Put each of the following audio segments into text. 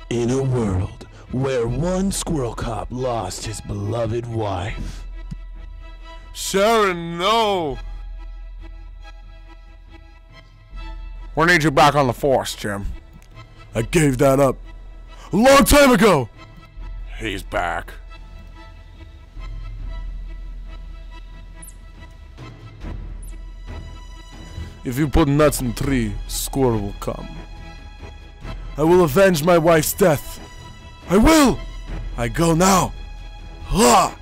In a world where one Squirrel Cop lost his beloved wife. Sharon, no! We need you back on the force, Jim. I gave that up a long time ago! He's back. If you put nuts in a tree, Squirrel will come. I will avenge my wife's death. I will! I go now. Ha!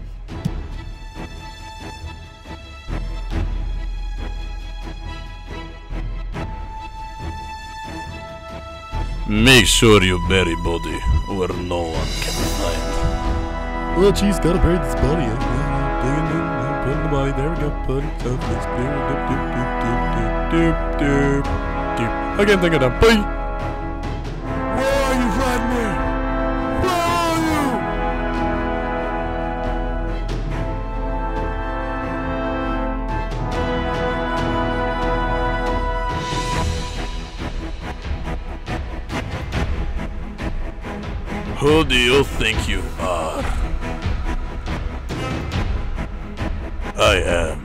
Make sure you bury body where no one can find. Well, geez, gotta bury this body. Digging in, putting the body. There we go. Put it up. Let's do. I can't think of that. Bye. Where are you, Vladimir? Where are you? Who do you think you are? I am.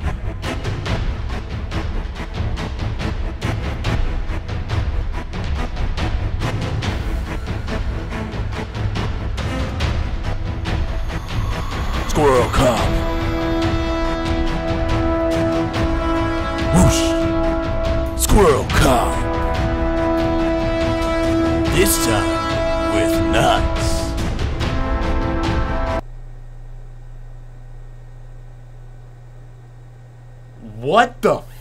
Squirrel Cop. Whoosh. Squirrel Cop. This time with nuts. What the